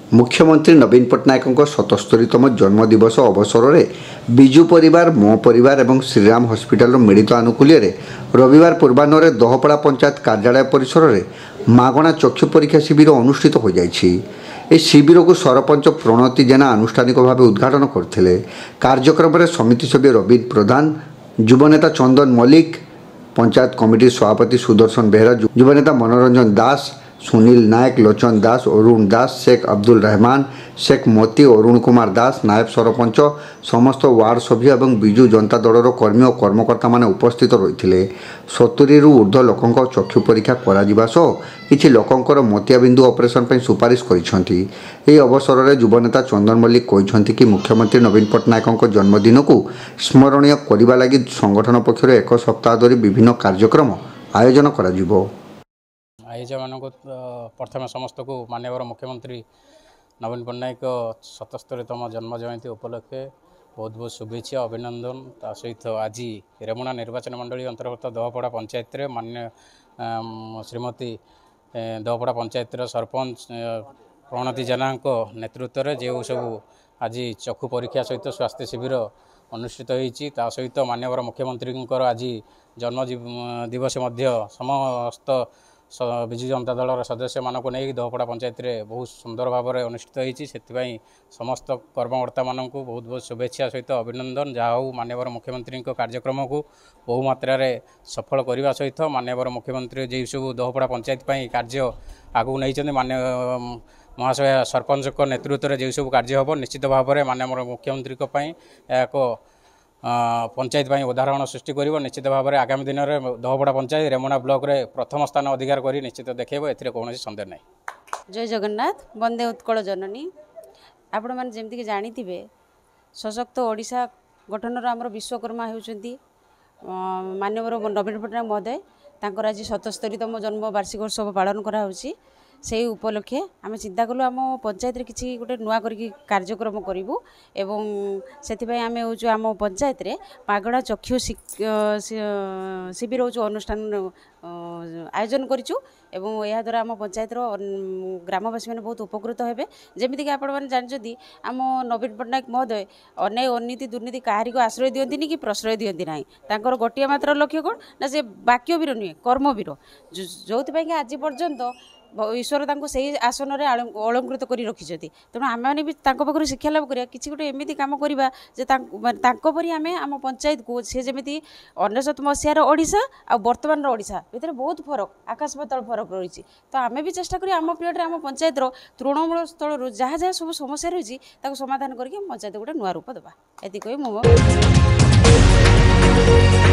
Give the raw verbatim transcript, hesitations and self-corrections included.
मुख्यमंत्री नवीन पट्टनायक सतस्तरीतम जन्मदिवस अवसर में विजु परिवार मो परिवार और श्रीराम हॉस्पिटल मिलित आनुकूल्य रविवार पूर्वाह्न दहपड़ा पंचायत कार्यालय परिसर में मागणा चक्षु परीक्षा शिविर अनुष्ठित हो जाइए। शिविर को सरपंच प्रणति जेना आनुष्ठानिक भाव उद्घाटन करते। कार्यक्रम में समिति सभ्य रवीन प्रधान, युवनेता चंदन मल्लिक, पंचायत कमिटी सभापति सुदर्शन बेहरा, युवनेता मनोरंजन दास, सुनील नायक, लोचन दास, अरुण दास, शेख अब्दुल रहमान, शेख मोती, अरुण कुमार दास, नायब सरपंच, समस्त वार्ड सभ्य और विजु जनता दलर कर्मी और कर्मकर्ता माने उपस्थित रही। सतुरी ऊर्ध्व लोकों चक्षु परीक्षा किछि लोकंकर मोतियाबिंदु ऑपरेशन पर सुपारिश करिसेंती। एही अवसर में युवनेता चंदन मल्लिक कहिसेंती कि मुख्यमंत्री नवीन पट्टनायक जन्मदिन को स्मरणीय करने लगी संगठन पक्षर एक सप्ताह धरी विभिन्न कार्यक्रम आयोजन करा जिवो। आयोजन मान प्रथम समस्त को माननीय मुख्यमंत्री नवीन पट्टनायक सतस्तरीतम जन्म जयंती उपलक्षे बहुत बहुत शुभेच्छा अभिनंदन। ता सहित आज रेमुणा निर्वाचन मंडली अंतर्गत दहपड़ा पंचायत रे माननीय श्रीमती दहपड़ा पंचायत सरपंच प्रणति जेना नेतृत्व में जो सब आज चक्षु परीक्षा सहित स्वास्थ्य शिविर अनुष्ठित होती। सहित माननीय मुख्यमंत्री आज जन्म दिवस समस्त विजु जनता दलर सदस्य मानक नहीं दहपड़ा पंचायत रे बहुत सुंदर भाव में अनुष्ठित होती। से समस्त कर्मकर्ता मानक बहुत बहुत शुभेच्छा सहित अभिनंदन। जहाँ माननीय मुख्यमंत्री कार्यक्रम को बहु मात्रा सफल करने सहित माननीय मुख्यमंत्री जो सब दहपड़ा पंचायत कार्य आगू नहीं माननीय महाशय सरपंच नेतृत्व में जो सब कार्य हम निश्चित भाव में माननीय मुख्यमंत्री एक पंचायत उदाहरण सृष्टि कर निश्चित भाव में आगामी दिन में दहपड़ा पंचायत रेमुणा ब्लॉक रे प्रथम स्थान अधिकार कर निश्चित देखेब। ए कौन सन्देह ना। जय जगन्नाथ, वंदे उत्कल जननी। आपण मैंने जमीक जानी सशक्त ओडिशा गठन आमर विश्वकर्मा होती माननीय नवीन पट्टनायक महोदय तांकर आज सतस्तरीतम जन्म वार्षिक उत्सव पालन कराऊँगी। से उपलक्षे आम चिंता कलु आम पंचायत किसी गोटे नुआ करी कार्यक्रम करूँ एवं से आम हूँ आम पंचायत रे मागणा चक्षु शिविर हूँ अनुष्ठान आयोजन करूँ एवं यह द्वारा आम पंचायत ग्रामवासी मैंने बहुत उपकृत हेबे। जमीक आपण मैंने जानते आम नवीन पट्टनायक महोदय अनेक अनीति दुर्नीति काहारी को आश्रय दियंती कि प्रश्रय दियंती ना। तांकर गोटे मात्र लक्ष्य कौन ना से वाक्यवीर नुहे कर्मवीर जो आज पर्यंत ईश्वर तांको सही आसन में अलंकृत कर रखी। तेणु आम मैंने भी पाखु शिक्षा लाभ करा कि गोटे एमती कम करवा परी आम आम पंचायत को सी जमी अनेशत मसीहार ओडिशा आ बर्तमान ओडिशा भितर बहुत फरक आकाश पाताल फरक रही। तो आम भी चेष्टा करी आम पीरियड आम पंचायत तृणमूल स्थल जहाँ जहाँ सब समस्या रही समाधान करके पंचायत गोटे नुआ रूप देवा। ये कही मो